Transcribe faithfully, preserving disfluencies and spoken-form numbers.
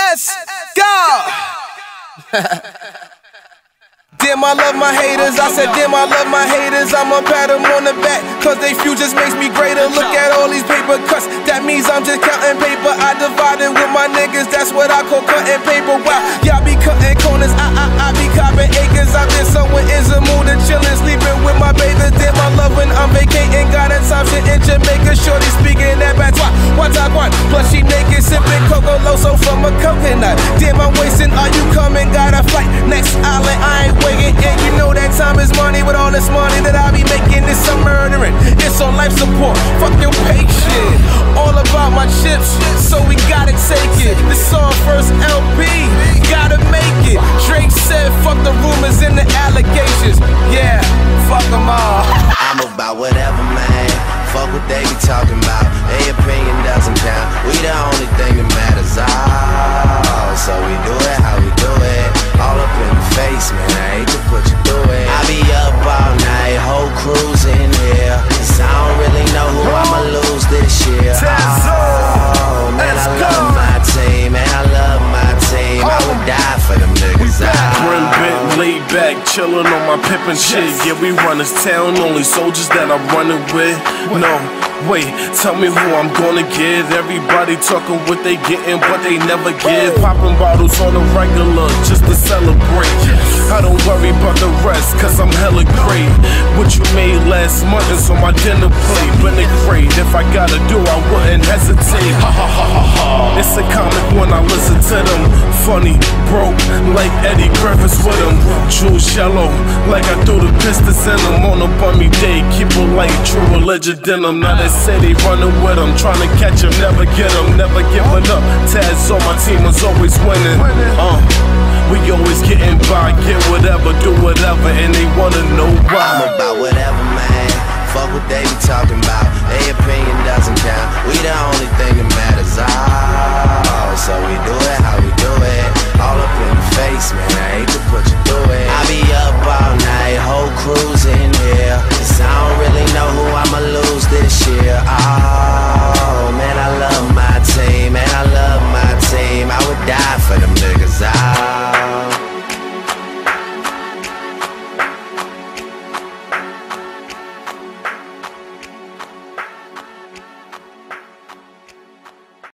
Let's go. Damn, I love my haters. I said, damn, I love my haters. I'ma pat them on the back, cause they futures makes me greater. Look at all these paper cuts, that means I'm just counting paper. I divided with my niggas, that's what I call cutting paper. Wow, y'all be cutting corners, I, I, I be copping acres. I've been somewhere in the mood of chillin', sleeping with my babies. Damn, I love when I'm vacating. Got a time shit in Jamaica, shorty speaking that patois. What I want, plus she naked, sipping Coco Loso from a coconut. Damn, I'm wasting, are you coming? Got a flight, next island, I ain't waiting. And you know that time is money. With all this money that I be making, it's some murdering. It's on life support, fuck your patient. All about my chips, so we gotta take it. This our first L P, gotta make it. Drake said fuck the rumors and the allegations. Yeah, fuck them all. I'm about whatever, man. Fuck what they be talking about. Their opinion doesn't count. We the only thing that matters. Oh, so we do it how we do it. All up in the face, man. I hate to put you through it. I be up all night, whole crew's in here. Cause I don't really know who I'ma lose this year. Oh, man, I love my team. Man, I love my team. I would die for them niggas. Grim bit, laid back, chillin' on my pimpin' shit. Yeah, we run this town, only soldiers that I'm running with. No, wait, tell me who I'm gonna get. Everybody talking what they gettin', but they never give. Popping bottles on the regular just to celebrate. I don't worry about the rest, cause I'm hella great. What you made last month is on my dinner plate. Been a great, if I gotta do, I wouldn't hesitate. Ha ha ha ha ha. It's a comic when I listen to them. Funny, broke, like Eddie Griffiths with them. Juice yellow, like I threw the pistols in them. On a bummy day, keep it light, true religion in them. Now they say they running with them, trying to catch them, never get them, never giving up. Taz on my team is always winning. Uh, we always getting by, get whatever, do whatever, and they wanna know why. I'm about whatever, man. Fuck what they be talking about. Their opinion doesn't count. We the only thing that matters. Oh, so we do it how we do it. All up in the face, man. I hate to put you through it. I be up all night.